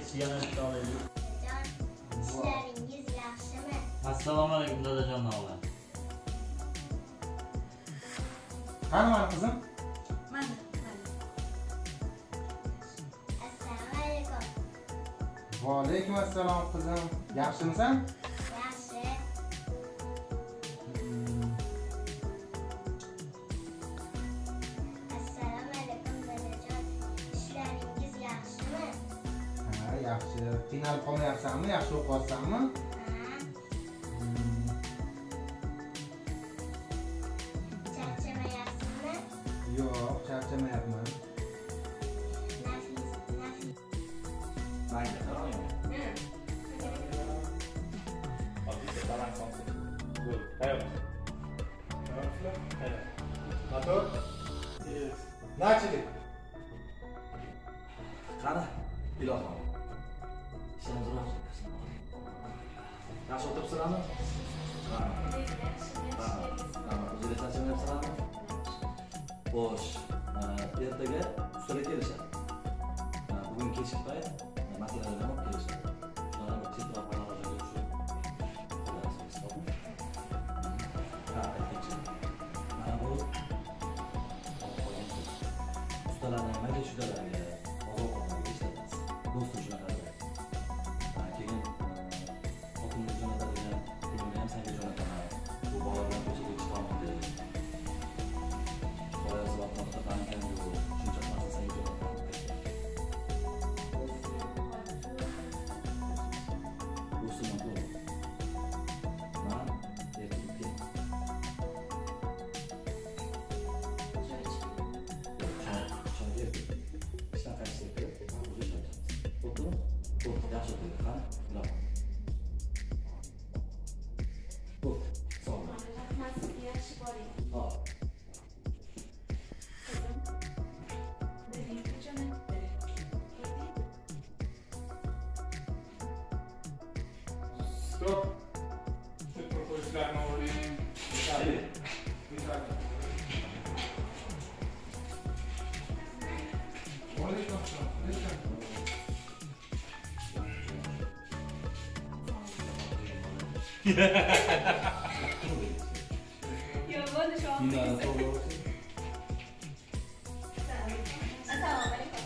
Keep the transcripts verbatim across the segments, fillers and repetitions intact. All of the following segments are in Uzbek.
yana bitta olaylik. İşleringiz yaxshimi? Assalomu alaykum dadajon o'g'li. Qani mana qizim? Mana. Assalomu alaykum. Va alaykum assalom qizim. Yaxshimisan? Yaxshi. Assalomu alaykum dadajon. İşleringiz yaxshimi? Ha, yaxshi. Qiynalib qolmayapsanmi? Yaxshi o'qiyapsanmi? Charchamayapsizmi? Yo'q, charchamayapman. Nafis, nafis. Mayli, qarang. Bitta balans olsin. Qo'y, tayyor. Tayyorsizlar? Tayyor. Motor? Yes. Nachilik. Qani, ilohim. Ishimiz ro'y. Yaxshi o'tiribsizlarmi? Ha. Ha. O'zingizlar charchamayapsizlarmi? Xo'sh, ertaga ustara kelishadi. Bugun kechki payt materiallarni olib kelishadi. Shularni tezroq qarorlarga tushib qo'yasiz, to'g'rimi? Ha, aytmoqchi. Mana bu ustalarning nimaga shularga oziq-ovqatlarga ishlatasiz. Do'stim shunaqa dedi. Keyin xotinni jo'natadigan pulni ham senga jo'nataman. Bu bola bilan ko'chaga chiqaman dedi. Boyasi vaqtida tankan yo'q. Shuncha narsa senga jo'nataman. Do'stim to'g'ri. Men erkakka Stop. Şu propozisyonu olayım. Hadi. Bir saniye. Oraya kalksana. Lütfen. Yo, bunu şu an. Yine doğru. Assalomu alaykum.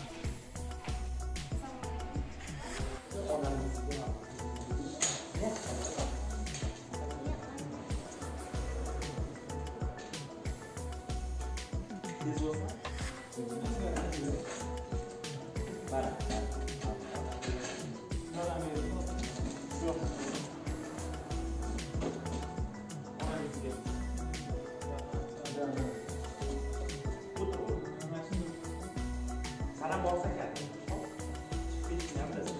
Salam borsa kerak. Hech nima bilasiz.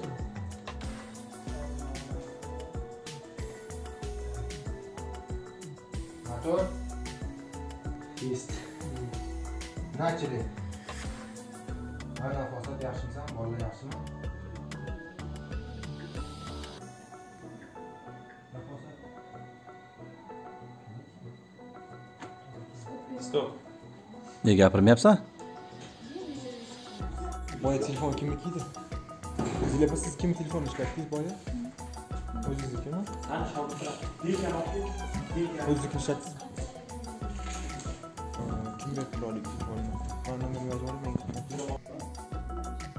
Motor. Test. Nachilik. Mana nafosat yaxshimisan? Bola yaxshimi? Nafosat. Stop. Nega gapirmayapsan? Boya telefon kimnikiydi? O'zinglar siz kim telefon ishlatdingiz boya? O'zingiznikimi? Qani shogird. Lekin olib, lekin O'zingizni ishlatdingiz. Kimga turalik telefonni? Qonunga yozib oling.